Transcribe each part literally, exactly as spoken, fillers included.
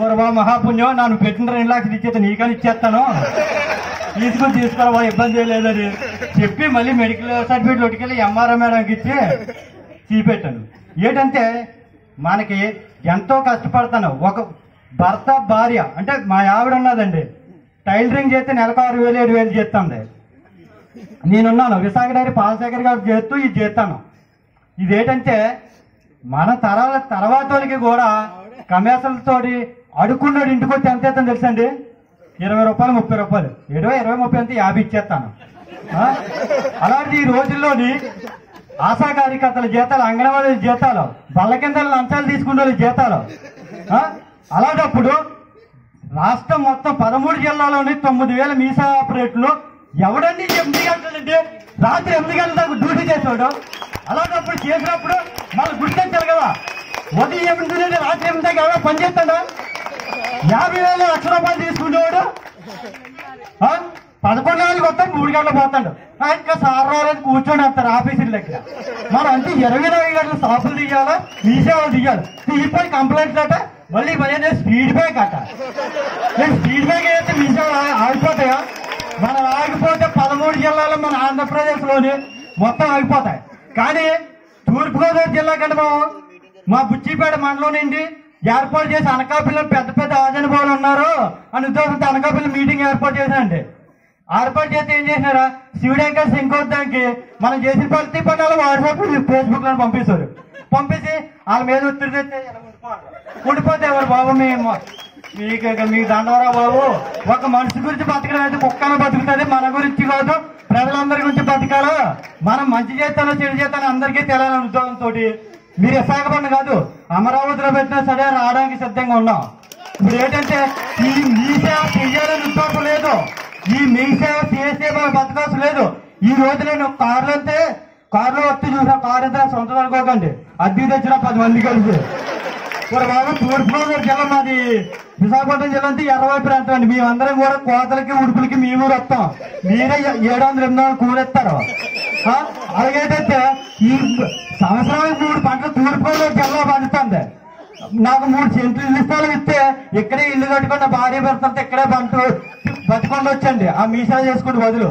బా మహాపుణ్యం నన్ను పెట్టిన రెండు లక్షలు ఇచ్చేత నీకని ఇచ్చేస్తాను, తీసుకొని తీసుకురా ఇబ్బంది లేదని చెప్పి మళ్ళీ మెడికల్ సర్టిఫికేట్ ఒకటికెళ్ళి ఎంఆర్ఐ మేడంకి ఇచ్చి చూపెట్టాను. ఏంటంటే మనకి ఎంతో కష్టపడతాను. ఒక భర్త భార్య అంటే మా ఆవిడ ఉన్నదండి, టైలరింగ్ చేస్తే నెలకు ఆరు వేలు ఏడు వేలు చేస్తుంది. నేనున్నాను విశాఖ డైరీ పాలశేఖర్ గారు చేస్తూ ఇది చేస్తాను. ఇదేంటంటే మన తరాల తర్వాత వాళ్ళకి కూడా కమేసలతోటి అడుక్కున్నాడు ఇంటికి వచ్చి ఎంత ఇస్తాను తెలుసండి, ఇరవై రూపాయలు ముప్పై రూపాయలు ఇరవై ఇరవై ముప్పై అంతా యాభై ఇచ్చేస్తాను. అలాంటి ఈ రోజుల్లోని ఆశా కార్యకర్తల జీతాలు, అంగన్వాడీ జీతాలు, బల్ల కింద లంచాలు తీసుకునే జీతాలు. అలాంటప్పుడు రాష్ట్రం మొత్తం పదమూడు జిల్లాలోని తొమ్మిది వేల మీసా ఆపరేట్లు ఎవడండి ఎనిమిది గంటలండి రాత్రి ఎనిమిది గంటల దాకా డ్యూటీ చేసాడు. అలాంటప్పుడు చేసినప్పుడు మనం గుర్తించాలి కదా, ఉదయం ఎనిమిది నుండి రాత్రి ఎనిమిది దాకా ఎవరో పని చేస్తాడా? యాభై వేల లక్ష రూపాయలు తీసుకునేవాడు పదకొండు నెలలకు వస్తాడు, మూడు గంటలు పోతాడు. ఇంకా సార్ రాలేదు కూర్చొని వస్తారు ఆఫీసుల దగ్గర. మనం అంటే ఇరవై నాలుగు గంటలు షాపులు దిగాలా, మీ సేవలు దిగాలి. ఇప్పుడు కంప్లైంట్స్ అట, మళ్ళీ పని స్పీడ్ బ్రేక్ అట. నేను స్పీడ్ బ్రేక్ అయితే మీ సేవలు ఆగిపోతాయా? మనం ఆగిపోతే పదమూడు జిల్లాలో మన ఆంధ్రప్రదేశ్ లోని మొత్తం ఆగిపోతాయి. కానీ తూర్పుగోదావరి జిల్లా కంటే మా మా బుచ్చిపేట మండలం నుండి ఏర్పాటు చేసి అనకాపల్లిలో పెద్ద పెద్ద ఆజనుభావులు ఉన్నారు అని ఉద్యోగంతో అనకాపల్లి మీటింగ్ ఏర్పాటు చేశానండి. ఏర్పాటు చేస్తే ఏం చేసినారా, శివుడంకా శంకోద్దానికి మనం చేసిన ప్రతి పనులు వాట్సాప్ ఫేస్బుక్ లో పంపిస్తారు. పంపించి వాళ్ళ మీద ఒత్తిడి తెస్తే ఉండిపోతే ఎవరు బాబు మేము మీకు మీకు దండవరా బాబు, ఒక మనిషి గురించి బతకడం అయితే కుక్కను బతుకుతుంది, మన గురించి కాదు ప్రజలందరి గురించి బతకాలా, మనం మంచి చేస్తానో చెడు చేస్తానో అందరికీ తెలియాలని ఉద్యోగంతో మీరు విశాఖపట్నం కాదు అమరావతిలో పెట్టినా సరే రావడానికి సిద్ధంగా ఉన్నాం. ఇప్పుడు ఏంటంటే ఈ మీ సేవ చెయ్యాలని ఉద్యోగం లేదు, ఈ మీ సేవ చేసే బతకాల్సి లేదు. ఈ రోజు నేను కార్లు అయితే కారులో వస్తే చూసా, కారు అయితే సొంతం అనుకోకండి, అద్దె తెచ్చిన పది మంది కలిసి. ఇప్పుడు బాబు తూర్పుగోదావరి జిల్లా మాది విశాఖపట్నం జిల్లా అంటే ఎర్రవై ప్రాంతం అండి. మేమందరం కూడా కోతలకి ఉడుపులకి మీ ఊరు వస్తాం, మీరే ఏడు వందల ఎనిమిది వందలు కూరెత్తారు. అలాగేటైతే ఈ సంవత్సరానికి మూడు పంటలు తూర్పుగోదావరి జిల్లా పండుతుంది. నాకు మూడు సెంట్లు ఇల్లు స్థలం ఇస్తే ఇక్కడే ఇల్లు కట్టుకున్న భార్య భర్తలతో ఇక్కడే పంట బతుకొని వచ్చండి, ఆ మీసా చేసుకుని బదులు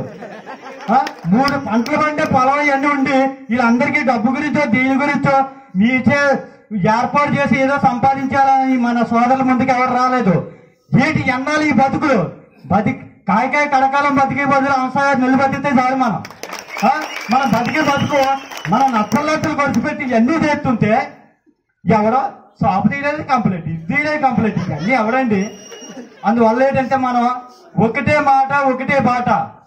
మూడు పంటలు పండే పొలం ఇవన్నీ ఉండి వీళ్ళందరికీ డబ్బు గురించో దీని గురించో మీచే ఏర్పాటు చేసి ఏదో సంపాదించాలని మన సోదరుల ముందుకు ఎవరు రాలేదు. ఏంటి ఎన్నాళ్ళు ఈ బతుకులు బతి కాయకాయ కడకాలం బతికే బదులు అంశాలు నిలబెట్టితే చాలు. మనం మన బతికే బతుకు మన నచ్చలెత్తలు ఖర్చు పెట్టి ఇవన్నీ చేస్తుంటే ఎవడో షాపు తీయలేదు కంప్లైంట్, ఇది తీయలేదు కంప్లైంట్, ఇవన్నీ ఎవడండి? అందువల్ల ఏంటంటే మనం ఒకటే మాట ఒకటే బాట,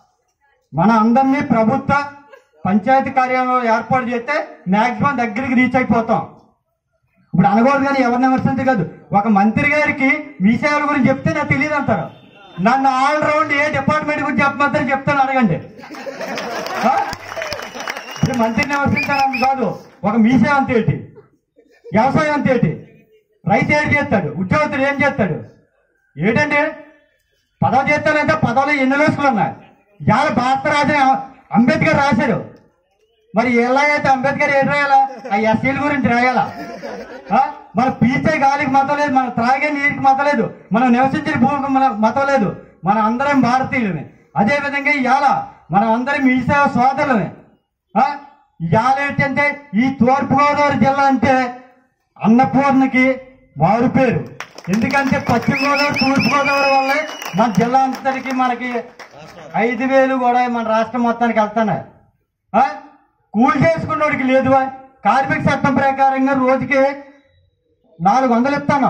మన అందరినీ ప్రభుత్వ పంచాయతీ కార్యాలయంలో ఏర్పాటు చేస్తే మ్యాక్సిమం దగ్గరికి రీచ్ అయిపోతాం. ఇప్పుడు అనకూడదు కానీ ఎవరిని విమర్శించే కాదు, ఒక మంత్రి గారికి మీ సేవల గురించి చెప్తే నాకు తెలియదు అంటారు. నన్ను ఆల్ రౌండ్ ఏ డిపార్ట్మెంట్ గురించి చెప్పమంటారు చెప్తాను, అడగండి. ఇప్పుడు మంత్రిని విమర్శించాలని కాదు, ఒక మీ సేవ అంత ఏంటి, వ్యవసాయం అంత ఏంటి, రైతు ఏం చేస్తాడు, ఉద్యోగస్తుడు ఏం చేస్తాడు, ఏంటండి పదవి చేస్తానంటే పదవులు ఎన్ని లోసుకులు ఉన్నాయి. ఇవాళ భారత రాజు అంబేద్కర్ రాశారు, మరి ఎలాగైతే అంబేద్కర్ ఏం రాయాలా, ఆ ఎస్సీల గురించి రాయాలా? మన పీల్చే గాలికి మతం లేదు, మన త్రాగే నీటికి మతం లేదు, మనం నివసించిన భూమికి మన మతం లేదు, మన అందరం భారతీయులమే. అదే విధంగా ఇవాళ మనం అందరం మీ సేవ సోదరులమే. ఇవాళ ఏంటంటే ఈ తూర్పుగోదావరి జిల్లా అంటే అన్నపూర్ణకి మారు పేరు. ఎందుకంటే పశ్చిమ గోదావరి తూర్పు గోదావరి వల్లే మన జిల్లా అంతటికి మనకి ఐదు వేలు కూడా మన రాష్ట్రం మొత్తానికి వెళ్తున్నాయి. కూలి చేసుకున్నోడికి లేదు, కార్మిక చట్టం ప్రకారంగా రోజుకి నాలుగు వందలు ఇస్తాను,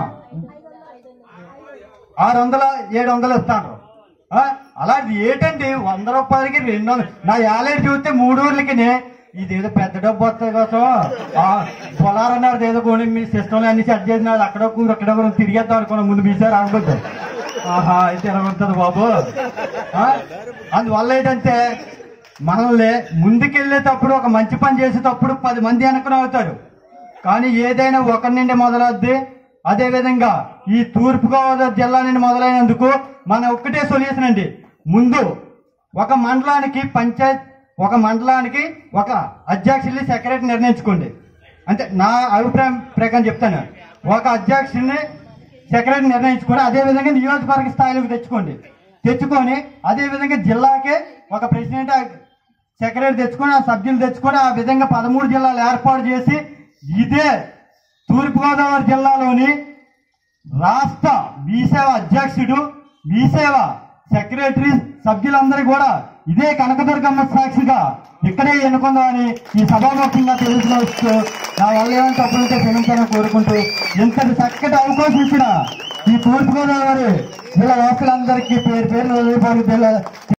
ఆరు వందల ఏడు వందలు ఇస్తాను. అలాంటి ఏంటండి వంద రూపాయలకి రెండు వందలు నా ఏలేడు చూస్తే మూడు ఊర్లకి ఇదేదో పెద్ద డబ్బు వస్తుంది కోసం పొలారన్నారు ఏదో కొని మీ సిస్టంలో అన్ని సెట్ చేసినారు, అక్కడ కూర అక్కడ కూర తిరిగేద్దాం అనుకున్నాం. ముందు మీసారి అనుకుంటాం, ఆహా అయితే ఎలాగొస్తుంది బాబు. అందువల్ల ఏంటంటే మనల్ని ముందుకెళ్ళేటప్పుడు ఒక మంచి పని చేసేటప్పుడు పది మంది వెనకనే అవుతారు, కానీ ఏదైనా ఒకరి నుండి మొదలవుద్ది. అదేవిధంగా ఈ తూర్పుగోదావరి జిల్లా నుండి మొదలైనందుకు మన ఒక్కటే సొల్యూషన్ అండి. ముందు ఒక మండలానికి పంచాయత్ ఒక మండలానికి ఒక అధ్యక్షుల్ని సెక్రటరీ నిర్ణయించుకోండి. అంటే నా అభిప్రాయం ప్రకారం చెప్తాను, ఒక అధ్యక్షుడిని సెక్రటరీ నిర్ణయించుకొని అదే విధంగా నియోజకవర్గ స్థాయిలోకి తెచ్చుకోండి. తెచ్చుకొని అదే విధంగా జిల్లాకే ఒక ప్రెసిడెంట్ సెక్రటరీ తెచ్చుకొని ఆ సభ్యులు తెచ్చుకొని ఆ విధంగా పదమూడు జిల్లాలు ఏర్పాటు చేసి ఇదే తూర్పుగోదావరి జిల్లాలోని రాష్ట్ర మీసేవ అధ్యక్షుడు మీసేవ సెక్రటరీ సభ్యులందరూ కూడా ఇదే కనకదుర్గమ్మ సాక్షిగా ఇక్కడే ఎన్నుకుందామని ఈ సభాముఖంగా తెలుసుకోవచ్చు. నా వల్ల ఏమైనా తప్పులతో క్షమించాలని కోరుకుంటూ ఇంతటి చక్కటి అవకాశం ఇచ్చిన ఈ తూర్పుగోదావరి జిల్లా వాసులందరికీ పేరు పేరు